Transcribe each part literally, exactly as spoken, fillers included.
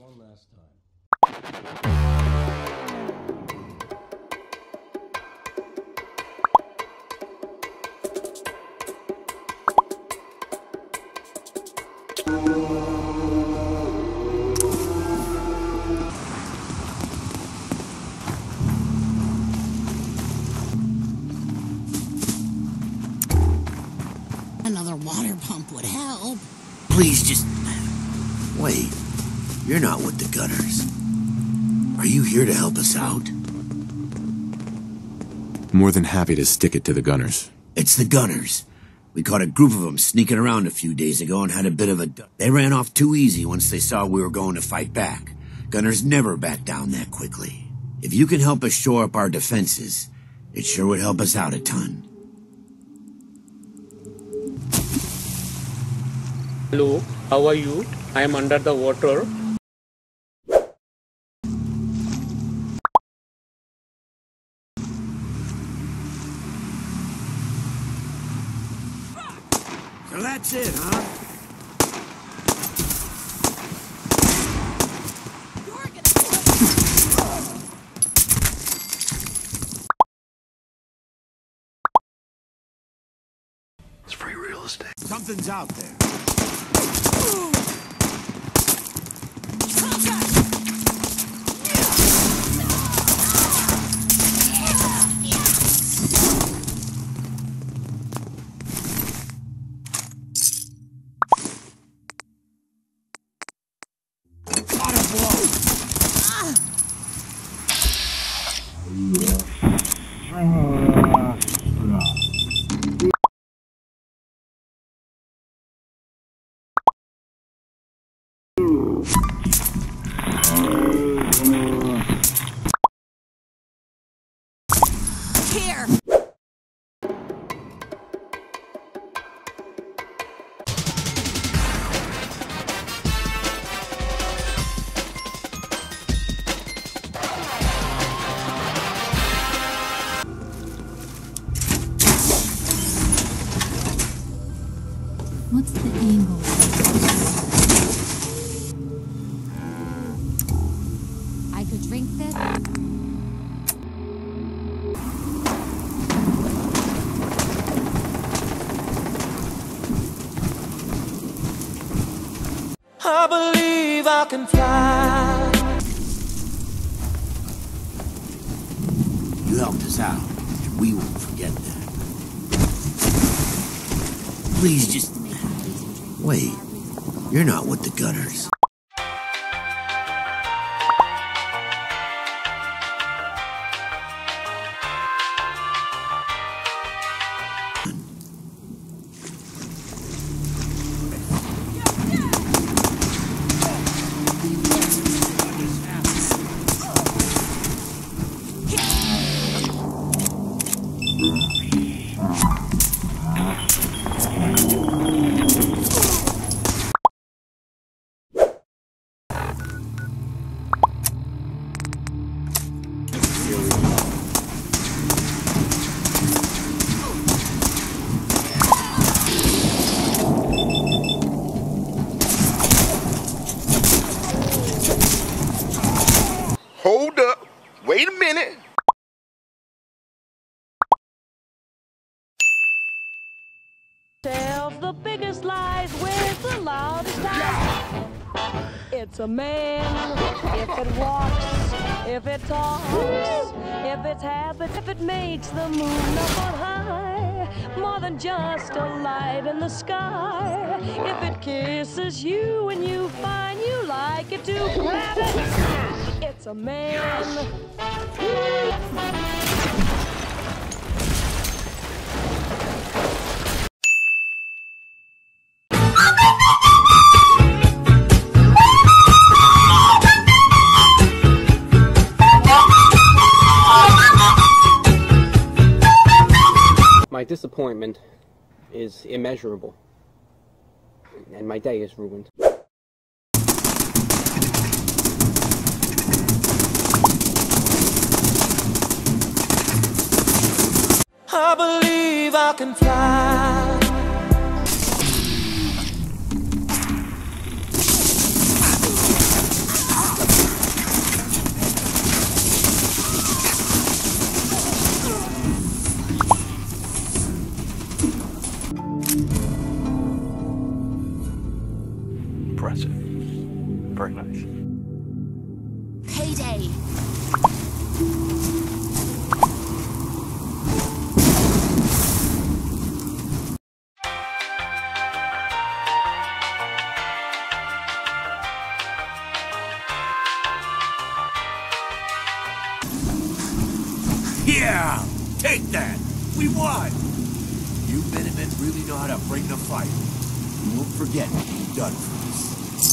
one last time. Another water pump would help. Please just... Wait. You're not with the Gunners. Are you here to help us out? More than happy to stick it to the Gunners. It's the Gunners. We caught a group of them sneaking around a few days ago and had a bit of a... They ran off too easy once they saw we were going to fight back. Gunners never back down that quickly. If you can help us shore up our defenses, it sure would help us out a ton. Hello, how are you? I am under the water. So that's it, huh? It's free real estate. Something's out there. Here. What's the angle? I could drink this. I believe I can fly. You helped us out, and we won't forget that. Please just... Wait. You're not with the Gunners. Hold up. Wait a minute. Tells the biggest lies with the loudest lies. It's a man if it walks, if it talks, if it's habit, if it makes the moon up on high, more than just a light in the sky. If it kisses you and you find you like it to grab it, it's a man. My disappointment is immeasurable, and my day is ruined. I believe I can fly. Very nice. Payday. Yeah! Take that! We won! You Minutemen really know how to bring the fight. You won't forget what you've done for us.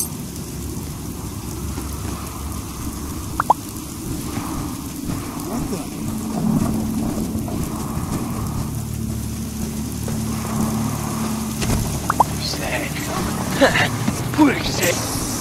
What the? What is that?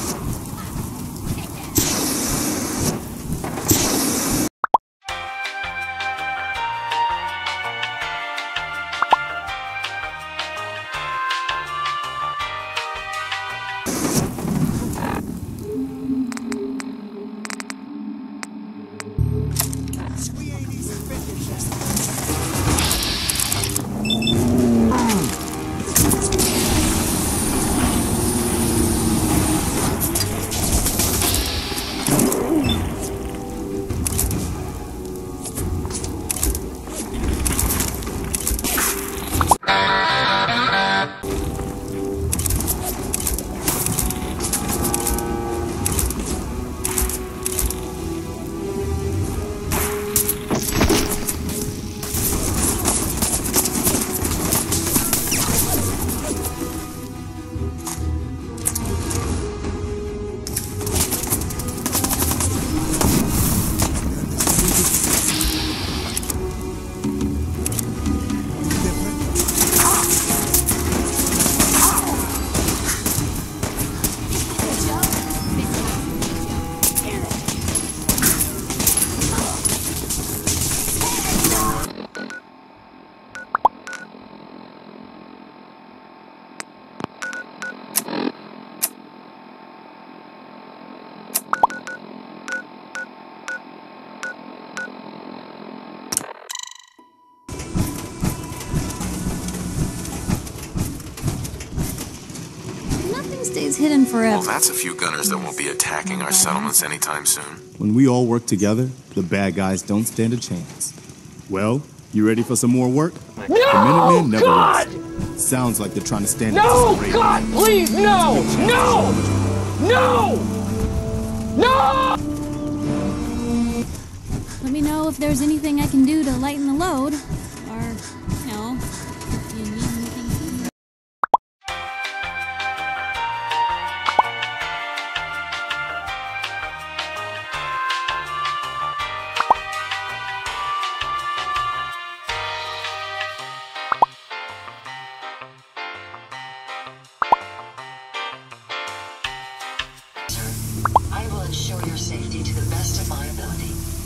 Stays hidden forever. Well, that's a few gunners that won't be attacking our settlements anytime soon. When we all work together, the bad guys don't stand a chance. Well, you ready for some more work? No, the Minutemen never God! rest. Sounds like they're trying to stand No, up to God, please, no! No! No! No! Let me know if there's anything I can do to lighten the load. Or, you know, if you need anything. I will ensure your safety to the best of my ability.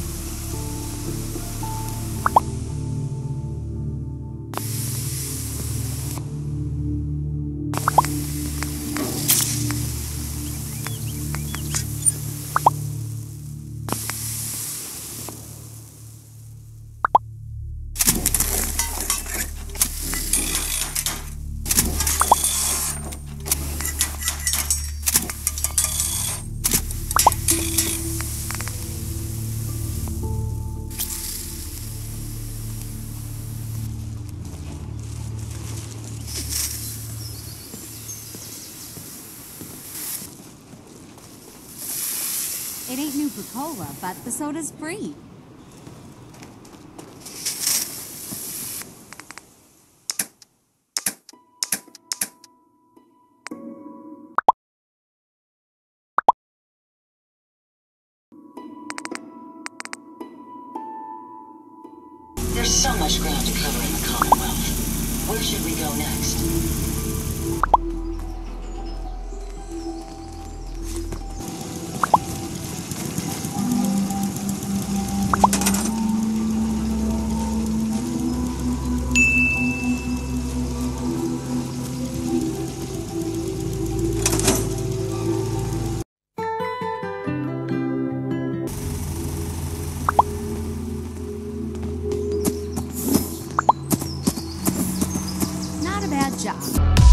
It ain't Nuka-Cola, but the soda's free. There's so much ground to cover in the Commonwealth. Where should we go next? Not a bad job.